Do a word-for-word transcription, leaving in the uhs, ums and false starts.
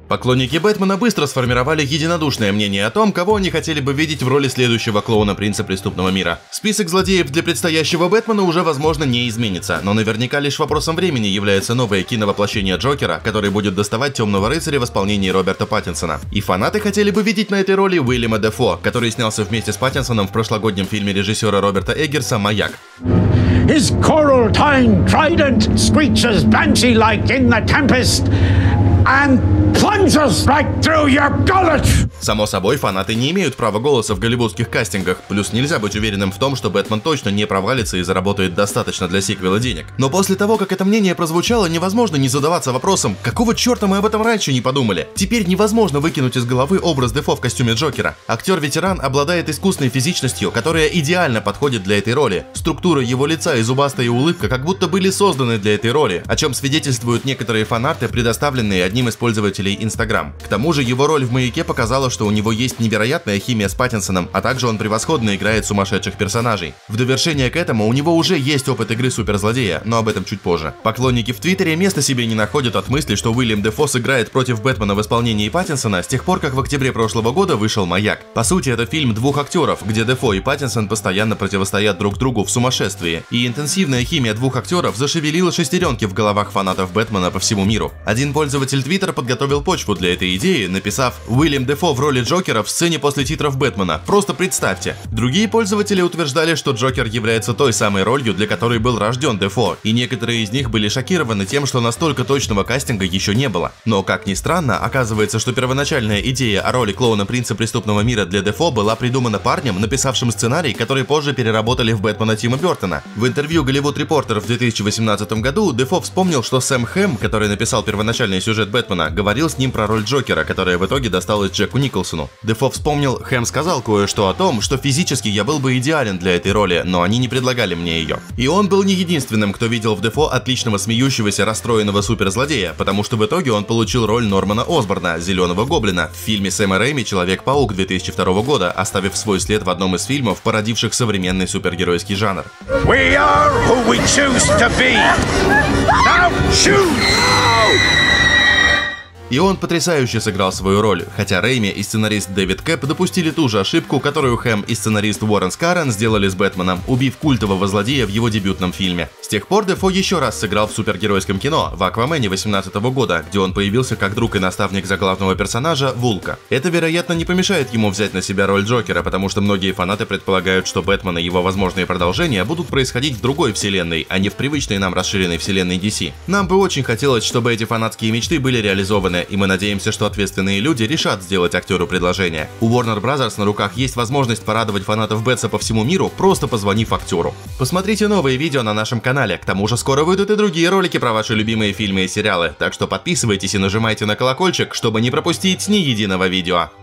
Поклонники Бэтмена быстро сформировали единодушное мнение о том, кого они хотели бы видеть в роли следующего клоуна Принца Преступного Мира. Список злодеев для предстоящего Бэтмена уже, возможно, не изменится, но наверняка лишь вопросом времени является новое киновоплощение Джокера, который будет доставать Темного Рыцаря в исполнении Роберта Паттинсона. И фанаты хотели бы видеть на этой роли Уильяма Дефо, который снялся вместе с Паттинсоном в прошлогоднем фильме режиссера Роберта Эггерса «Маяк». His coral tongue trident screeches banshee-like in the tempest and plunges right through your gullet. Само собой, фанаты не имеют права голоса в голливудских кастингах, плюс нельзя быть уверенным в том, что Бэтмен точно не провалится и заработает достаточно для сиквела денег. Но после того, как это мнение прозвучало, невозможно не задаваться вопросом, какого черта мы об этом раньше не подумали? Теперь невозможно выкинуть из головы образ Дефо в костюме Джокера. Актер-ветеран обладает искусной физичностью, которая идеально подходит для этой роли. Структура его лица и зубастая улыбка как будто были созданы для этой роли, о чем свидетельствуют некоторые фанарты, предоставленные одним из пользователей Instagram. К тому же его роль в «Маяке» показала, что у него есть невероятная химия с Паттинсоном, а также он превосходно играет сумасшедших персонажей. В довершение к этому у него уже есть опыт игры суперзлодея, но об этом чуть позже. Поклонники в Твиттере места себе не находят от мысли, что Уильям Дефо сыграет против Бэтмена в исполнении Паттинсона с тех пор, как в октябре прошлого года вышел «Маяк». По сути, это фильм двух актеров, где Дефо и Паттинсон постоянно противостоят друг другу в сумасшествии, и интенсивная химия двух актеров зашевелила шестеренки в головах фанатов Бэтмена по всему миру. Один пользователь Твиттера подготовил почву для этой идеи, написав: «Уильям Дефо в роли Джокера в сцене после титров Бэтмена. Просто представьте». Другие пользователи утверждали, что Джокер является той самой ролью, для которой был рожден Дефо, и некоторые из них были шокированы тем, что настолько точного кастинга еще не было. Но, как ни странно, оказывается, что первоначальная идея о роли клоуна Принца Преступного Мира для Дефо была придумана парнем, написавшим сценарий, который позже переработали в Бэтмена Тима Бертона. В интервью Голливуд Репортер в две тысячи восемнадцатом году Дефо вспомнил, что Сэм Хэм, который написал первоначальный сюжет Бэтмена, говорил с ним про роль Джокера, которая в итоге досталась Джеку Николсону. Дефо вспомнил: «Хэм сказал кое-что о том, что физически я был бы идеален для этой роли, но они не предлагали мне ее». И он был не единственным, кто видел в Дефо отличного смеющегося, расстроенного суперзлодея, потому что в итоге он получил роль Нормана Осборна, Зеленого Гоблина, в фильме Сэма Рэйми «Человек-паук» две тысячи второго года, оставив свой след в одном из фильмов, породивших современный супергеройский жанр. We are who we choose to be. Now choose! И он потрясающе сыграл свою роль, хотя Рэйми и сценарист Дэвид Кэп допустили ту же ошибку, которую Хэм и сценарист Уоррен Скаррен сделали с Бэтменом, убив культового злодея в его дебютном фильме. С тех пор Дефо еще раз сыграл в супергеройском кино, в «Аквамене» восемнадцатого года, где он появился как друг и наставник заглавного персонажа Вулка. Это, вероятно, не помешает ему взять на себя роль Джокера, потому что многие фанаты предполагают, что Бэтмен и его возможные продолжения будут происходить в другой вселенной, а не в привычной нам расширенной вселенной ди си. Нам бы очень хотелось, чтобы эти фанатские мечты были реализованы, и мы надеемся, что ответственные люди решат сделать актеру предложение. У Warner Brothers на руках есть возможность порадовать фанатов Бэтса по всему миру, просто позвонив актеру. Посмотрите новые видео на нашем канале, к тому же скоро выйдут и другие ролики про ваши любимые фильмы и сериалы, так что подписывайтесь и нажимайте на колокольчик, чтобы не пропустить ни единого видео.